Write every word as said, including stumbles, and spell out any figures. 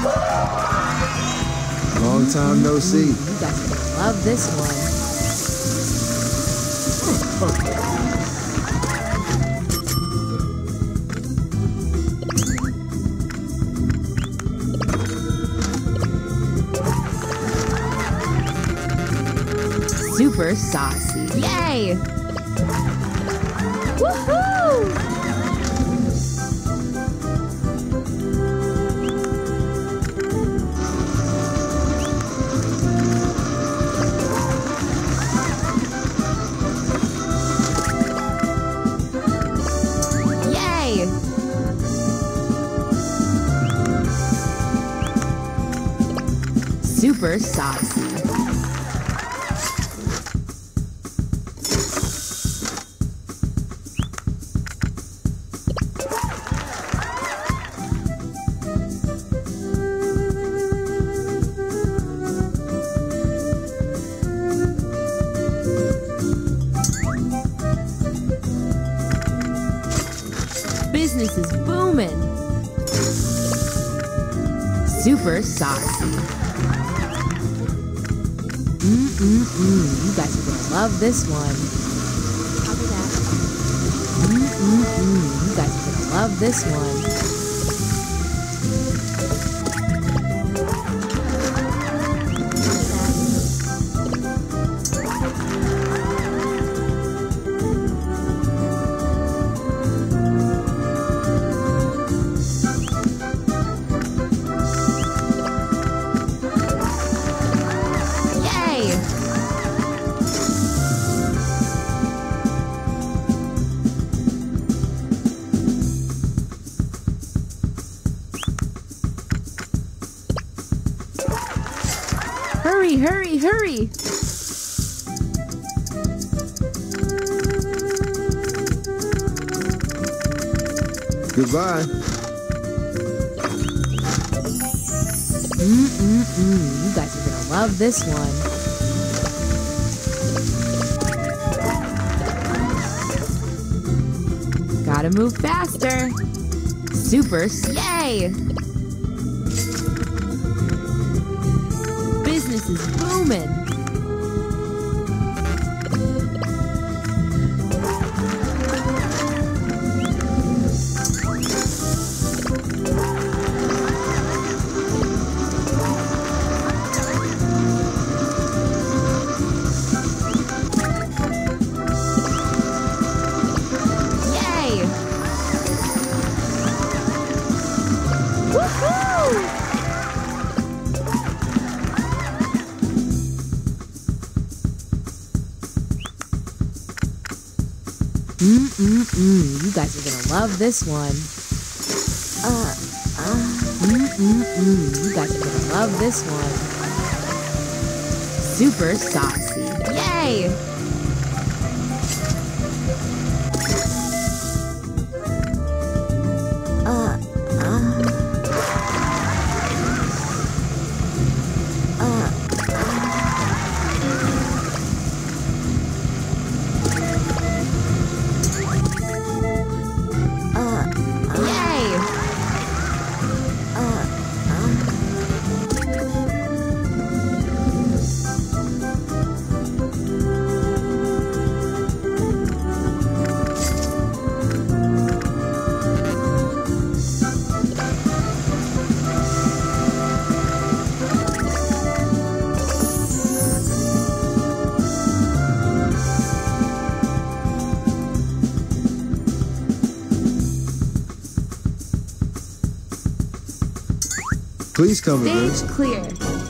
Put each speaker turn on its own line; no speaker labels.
Long time no see.
You guys are gonna love this one. Super saucy. Yay! Woohoo! Yay! Super saucy. Business is booming. Super saucy. Mm-mm-mm. You guys are gonna love this one. Copy that. Mm-mm-mm. You guys are gonna love this one. Hurry, hurry, hurry!
Goodbye.
Mm-mm-mm. You guys are gonna love this one. Gotta move faster. Super, yay! Business is booming. Yay! Woohoo! Mm-mm-mm. You guys are gonna love this one. Uh, uh. Mm-mm-mm. You guys are gonna love this one. Super saucy. Yay! Uh, uh. Uh,
Please come
Stage
again.
clear.